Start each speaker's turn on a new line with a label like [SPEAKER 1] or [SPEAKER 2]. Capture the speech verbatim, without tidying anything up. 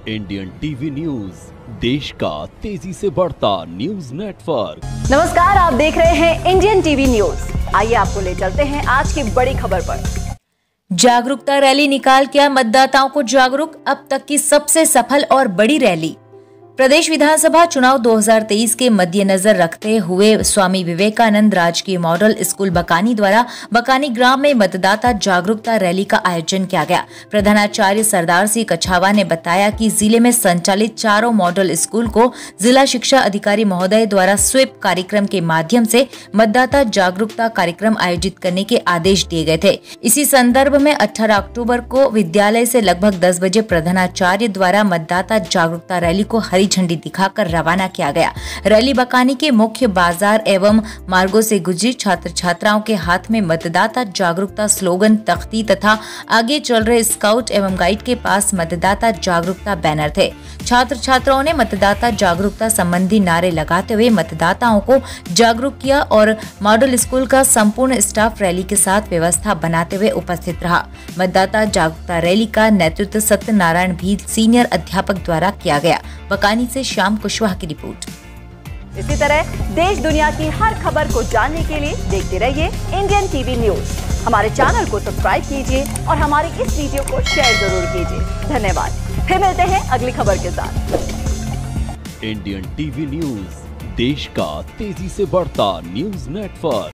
[SPEAKER 1] Indian TV news, देश का तेजी से बढ़ता न्यूज नेटवर्क।
[SPEAKER 2] नमस्कार, आप देख रहे हैं इंडियन टीवी न्यूज। आइए आपको ले चलते हैं आज की बड़ी खबर पर।
[SPEAKER 3] जागरूकता रैली निकाल किया मतदाताओं को जागरूक, अब तक की सबसे सफल और बड़ी रैली। प्रदेश विधानसभा चुनाव दो हज़ार तेईस के मद्देनजर रखते हुए स्वामी विवेकानंद राजकीय मॉडल स्कूल बकानी द्वारा बकानी ग्राम में मतदाता जागरूकता रैली का आयोजन किया गया। प्रधानाचार्य सरदार सिंह कछावा ने बताया कि जिले में संचालित चारों मॉडल स्कूल को जिला शिक्षा अधिकारी महोदय द्वारा स्वीप कार्यक्रम के माध्यम से मतदाता जागरूकता कार्यक्रम आयोजित करने के आदेश दिए गए थे। इसी संदर्भ में अठारह अक्टूबर को विद्यालय से लगभग दस बजे प्रधानाचार्य द्वारा मतदाता जागरूकता रैली को हरी झंडी दिखाकर रवाना किया गया। रैली बकानी के मुख्य बाजार एवं मार्गों से गुजरी। छात्र छात्राओं के हाथ में मतदाता जागरूकता स्लोगन, तख्ती तथा आगे चल रहे स्काउट एवं गाइड के पास मतदाता जागरूकता बैनर थे। छात्र छात्राओं ने मतदाता जागरूकता संबंधी नारे लगाते हुए मतदाताओं को जागरूक किया और मॉडल स्कूल का संपूर्ण स्टाफ रैली के साथ व्यवस्था बनाते हुए उपस्थित रहा। मतदाता जागरूकता रैली का नेतृत्व सत्यनारायण भील सीनियर अध्यापक द्वारा किया गया। बकानी से श्याम कुशवाहा की रिपोर्ट।
[SPEAKER 2] इसी तरह देश दुनिया की हर खबर को जानने के लिए देखते रहिए इंडियन टीवी न्यूज। हमारे चैनल को सब्सक्राइब कीजिए और हमारी इस वीडियो को शेयर जरूर कीजिए। धन्यवाद। फिर मिलते हैं अगली खबर के साथ।
[SPEAKER 1] इंडियन टीवी न्यूज, देश का तेजी से बढ़ता न्यूज नेटवर्क।